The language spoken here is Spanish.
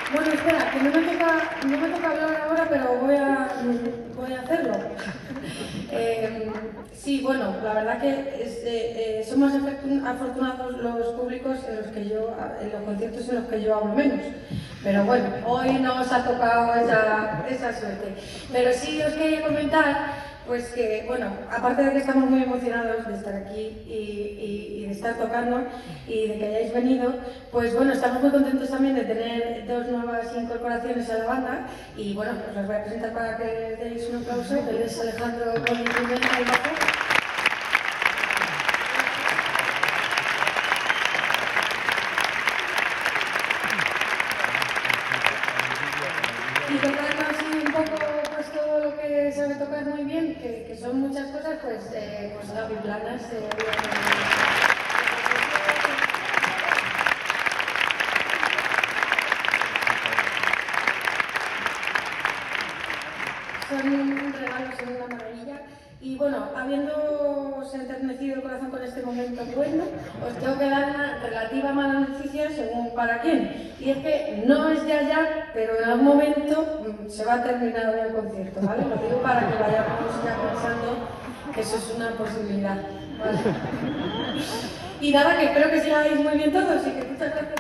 Bueno, espera, que no me toca hablar ahora, pero voy a hacerlo. Sí, bueno, la verdad que son más afortunados los públicos en los conciertos en los que yo hablo menos. Pero bueno, hoy no os ha tocado esa suerte. Pero sí os quería comentar, pues que, bueno, aparte de que estamos muy emocionados de estar aquí y de estar tocando y de que hayáis venido, pues bueno, estamos muy contentos también de tener dos nuevas incorporaciones a la banda y bueno, pues las voy a presentar para que deis un aplauso. Él es Alejandro Gómez Jiménez al bajo. Y tocando así un poco pues todo lo que sabe tocar muy bien, que son muchas cosas, pues Gaby Planas. Son un regalo, son una maravilla. Y bueno, habiéndoos enternecido el corazón con este momento bueno, os tengo que dar una relativa mala noticia según para quién. Y es que no es ya, pero en algún momento se va a terminar el concierto, ¿vale? Lo digo para que vayamos ya pensando que eso es una posibilidad, ¿vale? Y nada, que espero que sigáis muy bien todos y que muchas gracias.